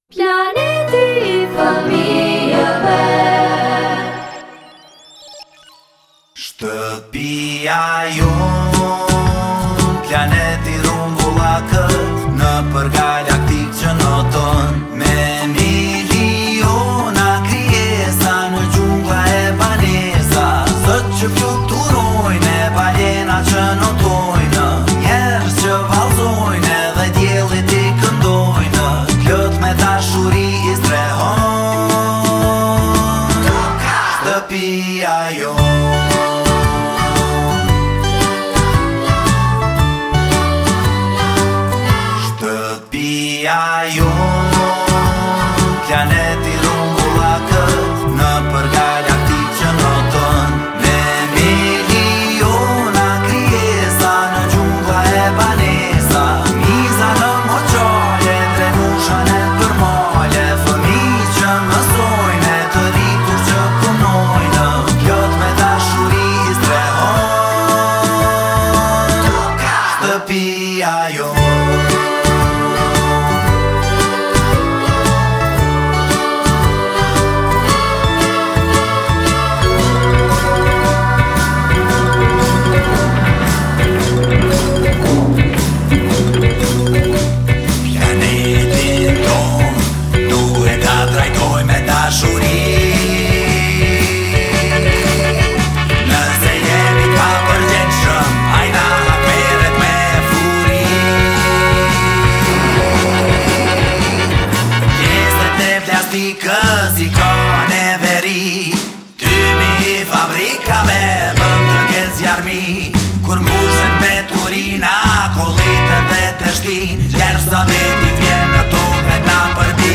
Planeti fëmijëve. Shtëpia jon, planeti rumbullakët në për galaktik që noton me miliona krijesa në gjungla e banesa, zët që fluturojnë e balena që notojnë, njerëz që valzojnë edhe djellit i këndojnë, plot me dashuri i strehon. Shtëpia jon. Shtëpia jon, planeti rumbullakët në për galaktik që noton me miliona krijesa në gjungla e banesa, miza në moqale, drenushën e përmale, fëmijë që mësojnë e të rritur që punojnë, plot me dashuri i strehon. Shtëpia jon. Nëse jemi pa përgjithshëm, ajna haperet me furi. Pjesët e plastikës i kanë e veri, tymi i fabrikave bën të ketë zjarmi. Kur mbushen me turina, kollitet dhe të shtin, lërë zameti vjen në tokë na përdi.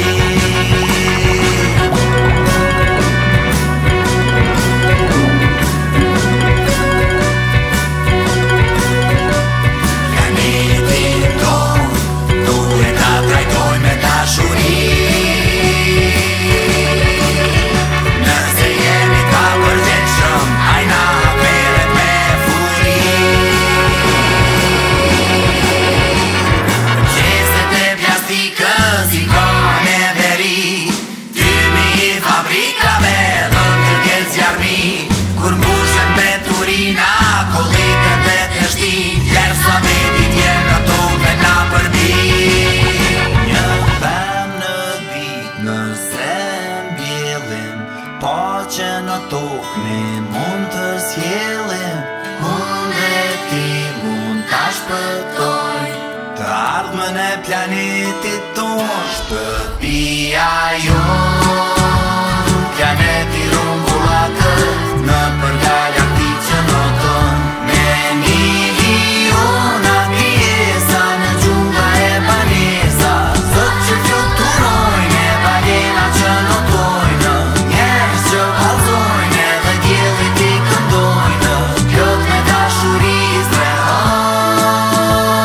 Po që në tokë ne mund të sjellim, unë dhe ti mund ta shpëtojmë të ardhmen e planetit ton. Shtëpia jon, planeti rumbullakët në për galaktik që noton me miliona krijesa në gjungla e banesa, zët që fluturojnë e balena që notojnë, njerëz që valzojnë edhe djellit i këndojnë, plot me dashuri i strehon.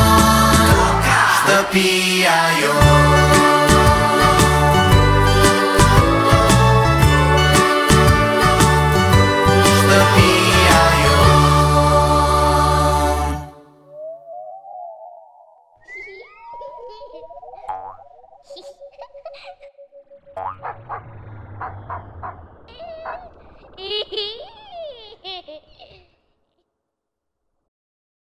Shtëpia jon. Shtëpia jon.